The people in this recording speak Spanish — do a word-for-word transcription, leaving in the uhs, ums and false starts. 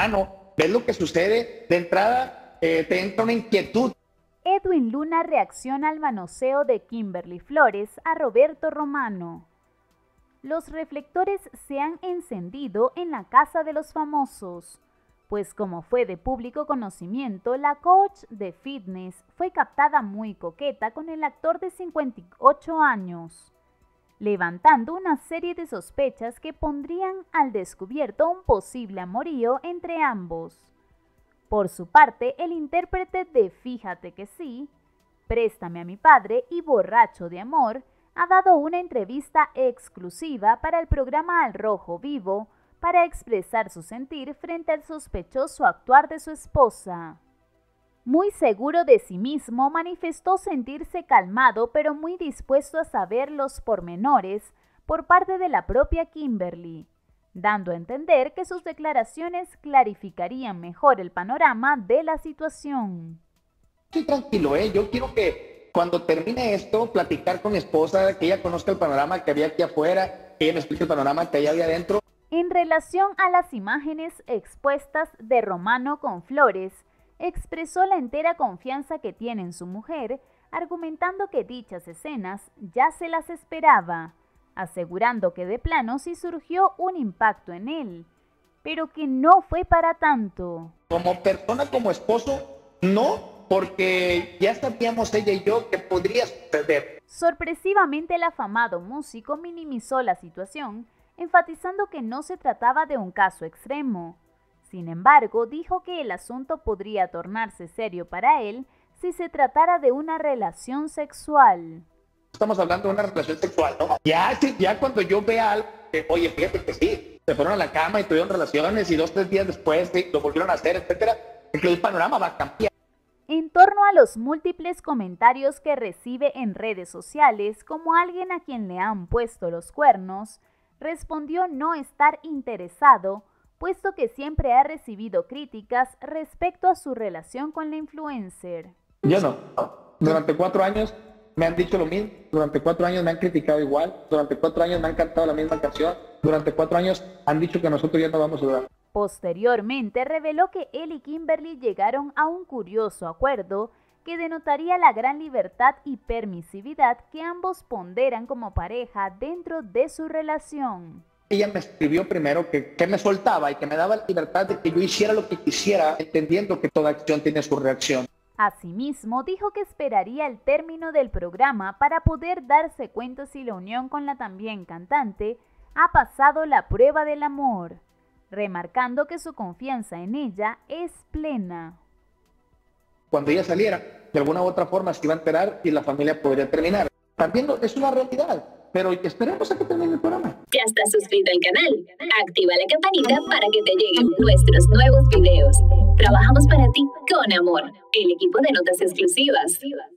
hermano, ves lo que sucede, de entrada eh, te entra una inquietud. Edwin Luna reacciona al manoseo de Kimberly Flores a Roberto Romano. Los reflectores se han encendido en la casa de los famosos, pues como fue de público conocimiento, la coach de fitness fue captada muy coqueta con el actor de cincuenta y ocho años, levantando una serie de sospechas que pondrían al descubierto un posible amorío entre ambos. Por su parte, el intérprete de Fíjate que sí, Préstame a mi padre y Borracho de amor, ha dado una entrevista exclusiva para el programa Al Rojo Vivo para expresar su sentir frente al sospechoso actuar de su esposa. Muy seguro de sí mismo, manifestó sentirse calmado pero muy dispuesto a saber los pormenores por parte de la propia Kimberly, dando a entender que sus declaraciones clarificarían mejor el panorama de la situación. Estoy tranquilo, ¿eh? Yo quiero que cuando termine esto, platicar con mi esposa, que ella conozca el panorama que había aquí afuera, que ella me explique el panorama que hay ahí adentro. En relación a las imágenes expuestas de Romano con Flores, expresó la entera confianza que tiene en su mujer, argumentando que dichas escenas ya se las esperaba, asegurando que de plano sí surgió un impacto en él, pero que no fue para tanto. Como persona, como esposo, no, porque ya sabíamos ella y yo que podría suceder. Sorpresivamente, el afamado músico minimizó la situación, enfatizando que no se trataba de un caso extremo. Sin embargo, dijo que el asunto podría tornarse serio para él si se tratara de una relación sexual. Estamos hablando de una relación sexual, ¿no? Ya, ya cuando yo vea algo, que, oye, fíjate que sí, se fueron a la cama y tuvieron relaciones y dos, tres días después sí, lo volvieron a hacer, etcétera, el panorama va a cambiar. En torno a los múltiples comentarios que recibe en redes sociales, como alguien a quien le han puesto los cuernos, respondió no estar interesado, puesto que siempre ha recibido críticas respecto a su relación con la influencer. Yo no. Durante cuatro años me han dicho lo mismo, durante cuatro años me han criticado igual, durante cuatro años me han cantado la misma canción, durante cuatro años han dicho que nosotros ya no vamos a durar. Posteriormente reveló que él y Kimberly llegaron a un curioso acuerdo que denotaría la gran libertad y permisividad que ambos ponderan como pareja dentro de su relación. Ella me escribió primero que, que me soltaba y que me daba la libertad de que yo hiciera lo que quisiera, entendiendo que toda acción tiene su reacción. Asimismo, dijo que esperaría el término del programa para poder darse cuenta si la unión con la también cantante ha pasado la prueba del amor, remarcando que su confianza en ella es plena. Cuando ella saliera, de alguna u otra forma se iba a enterar y la familia podría terminar. También es una realidad, pero esperemos a que termine el programa. ¿Ya estás suscrito al canal? Activa la campanita para que te lleguen nuestros nuevos videos. Trabajamos para ti con amor. El equipo de Notas Exclusivas.